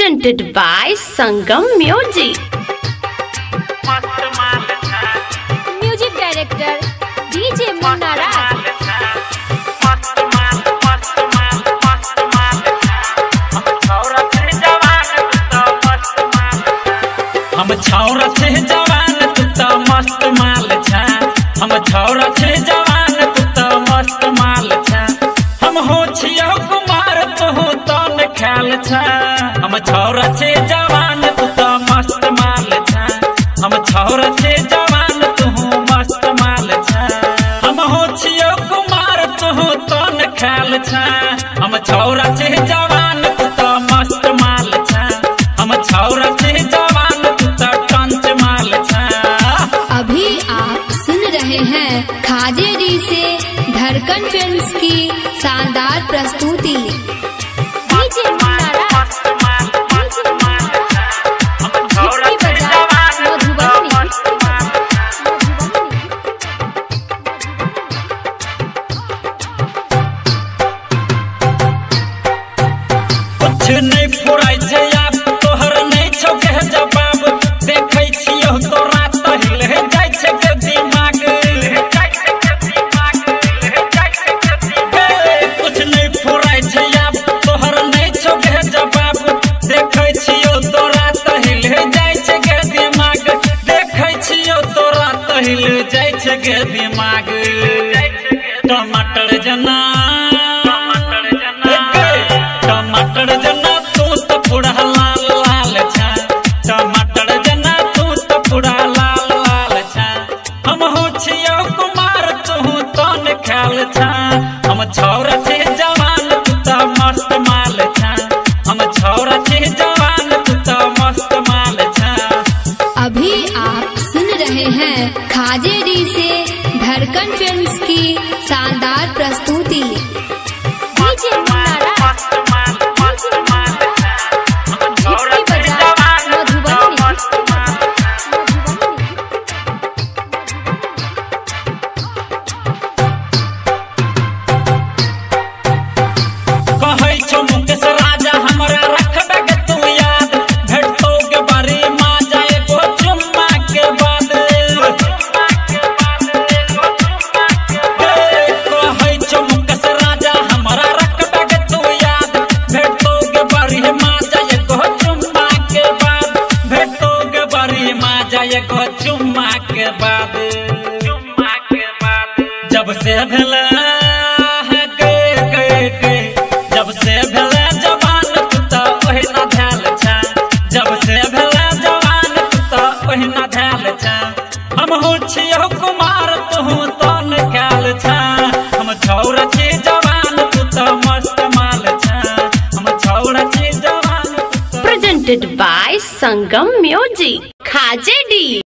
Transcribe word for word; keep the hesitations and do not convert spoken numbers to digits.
Presented by Sangam Music. Music Director D J Munna Raj. हम छौरा छे जवान तू तो मस्त माल छा। हम छौरा छे जवान तू तो मस्त माल छा। हम हो छियो कुमार तू तो न ख्याल छा। हम छौरा छे जवान तू तो मस्त माल छा। हम छौरा छे जवान तू मस्त माल छा। हम हो छियो कुमार तू तो न ख्याल छा। हम छौरा छे जवान तू तो मस्त माल छा। हम छौरा छे जवान तू तो टंच माल छा। अभी आप सुन रहे हैं खाजेडी से धड़कन फिल्म्स की शानदार प्रस्तुति। डीजे मुन्ना राज, हिप्पी बजाज मधुबनी। कुछ नहीं फुराई छे आप तोहर नहीं छौ के जवाब। देखै छियो तो रात हिले जाय छे के दिमाग। कुछ नहीं फुराई छे आप तोहर नहीं छौ के जवाब। देखै छियो तो रात हिले जाय छे के दिमाग। देखै छियो तो रात हिले जाय छे के दिमाग। टमाटर जना टमाटर जना तू तो पूरा लाल लाल छा। टमाटर जना तू तो पूरा लाल लाल छा। हम हो छियो कुमार तू तो न ख्याल छा। हम छौरा छे जवान तू तो मस्त माल छा। हम छौरा छे जवान तू तो मस्त माल छा। अभी आप सुन रहे हैं खाजेडी से धड़कन फिल्म्स की शानदार प्रस्तुति। डीजे मुन्ना राज, हिप्पी बजाज मधुबनी। कहै छौ मुकेश राजा हमरा रखबे के तू याद। भेटतो के बारी माँ जाए गो चुम्मा के बाद। कहै छौ मुकेश राजा हमरा रखबे के तू याद। भेटतो के बारी माँ जाए गो चुम्मा के बाद। भेटतो के बारी माँ जाए गो चुम्मा के बाद। चुम्मा के बाद जब से भेला जब से भेला जवान तू तो ओहिना धैल छा। जब से भेला जवान तू तो ओहिना धैल छा। हम हो छियो कुमार तू तो न ख्याल छा। हम छौरा छे जवान तू तो मस्त माल छा। हम छौरा छे जवान तू तो। Presented by Sangam Music. Khajedi.